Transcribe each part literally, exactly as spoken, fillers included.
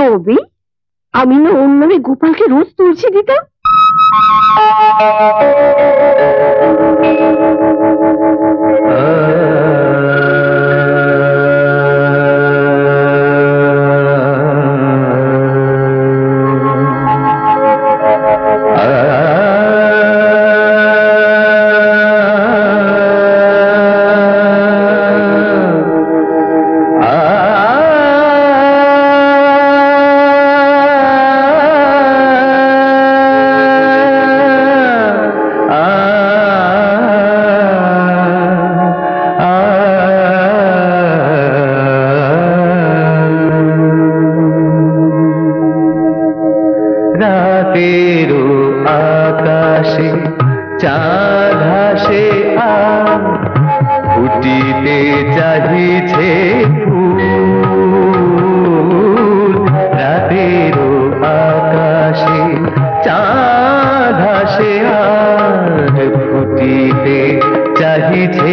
তবে আমি না ওর নামে গোপালকে রোজ তুলসী দিতাম। রাতেরও আকাশে চাঁদ হাসে আর ফুটিতে চাহিছে ফুল। রাতেরও আকাশে চাঁদ হাসে আর ফুটিতে চাহিছে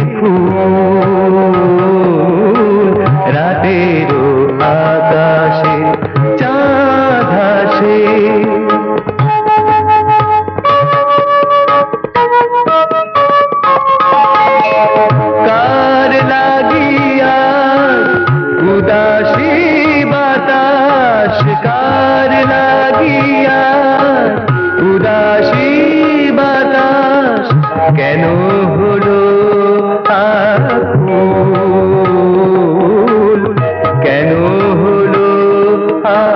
ফুল। রাতেরও আকাশে চাঁদ হাসে। কার লাগিয়া উদাসী বাতাস, কার লাগিয়া উদাসী বাতাস, কেন হলো আকুল, কেন হলো